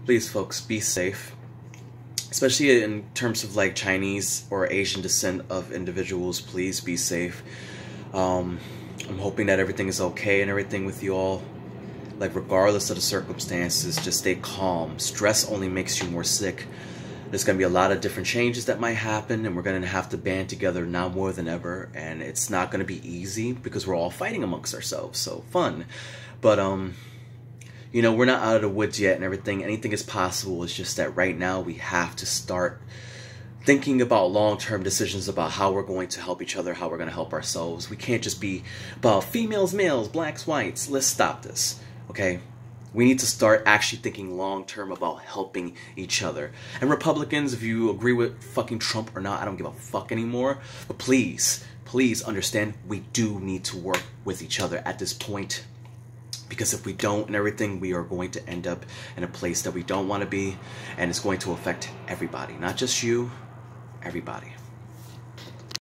please folks, be safe. Especially in terms of like Chinese or Asian descent of individuals, please be safe. I'm hoping that everything is okay and everything with you all. Like regardless of the circumstances, just stay calm. Stress only makes you more sick. There's going to be a lot of different changes that might happen, and we're going to have to band together now more than ever. And it's not going to be easy because we're all fighting amongst ourselves. So fun. But, you know, we're not out of the woods yet and everything. Anything is possible. It's just that right now we have to start thinking about long-term decisions about how we're going to help each other, how we're going to help ourselves. We can't just be about females, males, blacks, whites. Let's stop this, okay? We need to start actually thinking long-term about helping each other. And Republicans, if you agree with fucking Trump or not, I don't give a fuck anymore. But please, please understand we do need to work with each other at this point. Because if we don't and everything, we are going to end up in a place that we don't want to be. And it's going to affect everybody. Not just you, everybody.